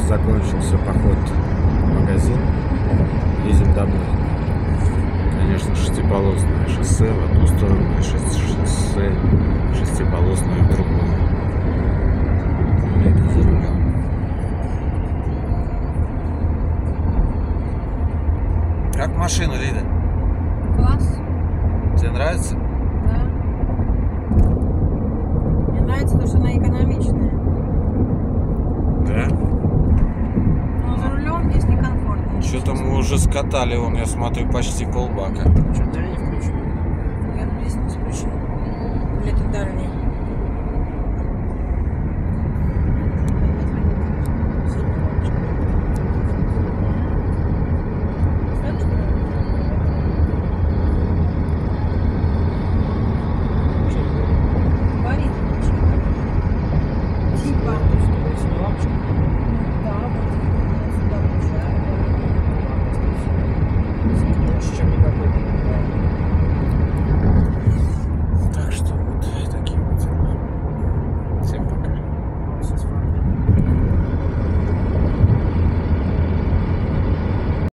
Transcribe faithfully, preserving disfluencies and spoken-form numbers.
закончился поход в магазин. Едем домой. Конечно, шестиполосное шоссе в одну сторону и шоссе шестиполосное в другую. Лида за рулем. Как машина, Лида? Класс. Тебе нравится? Да. Мне нравится то, что она экономичная. Да? Но за рулем здесь некомфортно. Что-то мы уже скатали, вон, я смотрю, почти полбака. Что, дальний включил? Я здесь не включила. Легендарный. Лампочка.